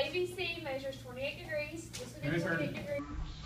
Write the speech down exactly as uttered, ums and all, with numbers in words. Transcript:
A B C measures twenty-eight degrees. This would be Yes, sir. twenty-eight degrees.